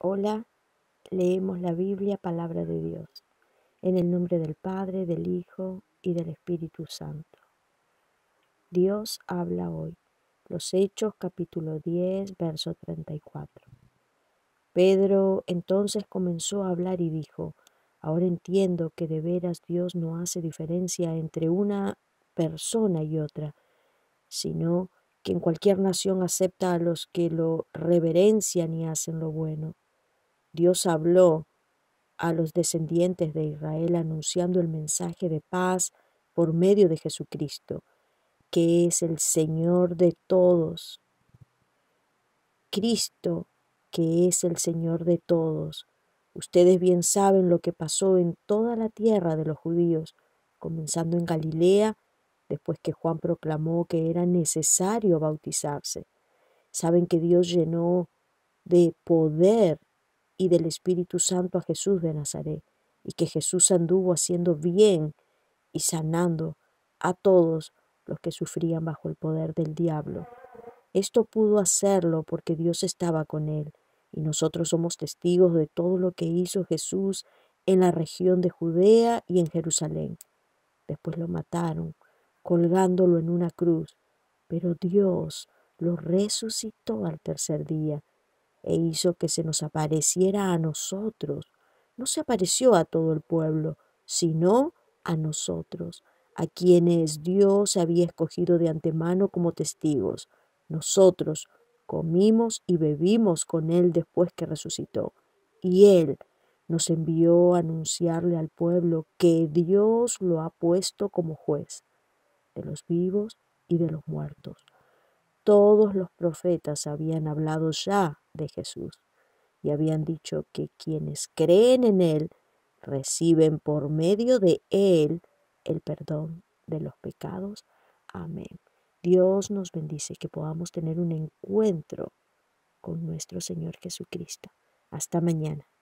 Hola, leemos la Biblia, palabra de Dios, en el nombre del Padre, del Hijo y del Espíritu Santo. Dios habla hoy. Los Hechos, capítulo 10, verso 34. Pedro entonces comenzó a hablar y dijo: ahora entiendo que de veras Dios no hace diferencia entre una persona y otra, sino que en cualquier nación acepta a los que lo reverencian y hacen lo bueno. Dios habló a los descendientes de Israel anunciando el mensaje de paz por medio de Jesucristo, que es el Señor de todos. Cristo, que es el Señor de todos. Ustedes bien saben lo que pasó en toda la tierra de los judíos, comenzando en Galilea, después que Juan proclamó que era necesario bautizarse. Saben que Dios llenó de poder y del Espíritu Santo a Jesús de Nazaret, y que Jesús anduvo haciendo bien y sanando a todos los que sufrían bajo el poder del diablo. Esto pudo hacerlo porque Dios estaba con él, y nosotros somos testigos de todo lo que hizo Jesús en la región de Judea y en Jerusalén. Después lo mataron, colgándolo en una cruz, pero Dios lo resucitó al tercer día e hizo que se nos apareciera a nosotros. No se apareció a todo el pueblo, sino a nosotros, a quienes Dios había escogido de antemano como testigos. Nosotros comimos y bebimos con Él después que resucitó, y Él nos envió a anunciarle al pueblo que Dios lo ha puesto como juez de los vivos y de los muertos. Todos los profetas habían hablado ya de Jesús y habían dicho que quienes creen en Él reciben por medio de Él el perdón de los pecados. Amén. Dios nos bendice, que podamos tener un encuentro con nuestro Señor Jesucristo. Hasta mañana.